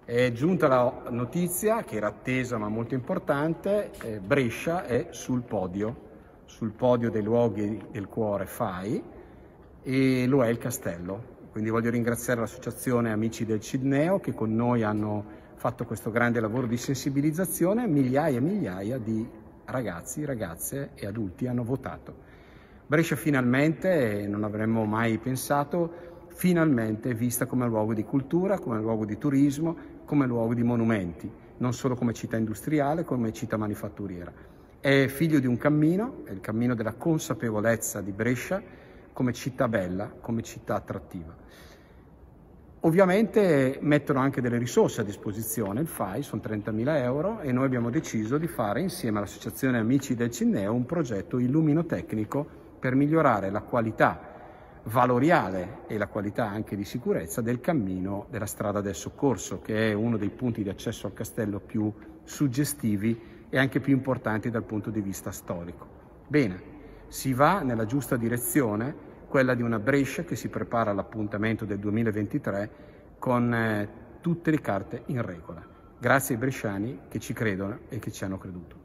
È giunta la notizia, che era attesa ma molto importante, Brescia è sul podio dei luoghi del cuore FAI, e lo è il castello. Quindi voglio ringraziare l'associazione Amici del Cilneo che con noi hanno fatto questo grande lavoro di sensibilizzazione. Migliaia e migliaia di ragazzi, ragazze e adulti hanno votato. Brescia finalmente, non avremmo mai pensato, finalmente è vista come luogo di cultura, come luogo di turismo, come luogo di monumenti, non solo come città industriale, come città manifatturiera. È figlio di un cammino, è il cammino della consapevolezza di Brescia come città bella, come città attrattiva. Ovviamente mettono anche delle risorse a disposizione, il FAI sono 30.000 euro, e noi abbiamo deciso di fare insieme all'Associazione Amici del Cilneo un progetto illuminotecnico per migliorare la qualità valoriale e la qualità anche di sicurezza del cammino della strada del soccorso, che è uno dei punti di accesso al castello più suggestivi e anche più importanti dal punto di vista storico. Bene, si va nella giusta direzione, quella di una Brescia che si prepara all'appuntamento del 2023 con tutte le carte in regola. Grazie ai bresciani che ci credono e che ci hanno creduto.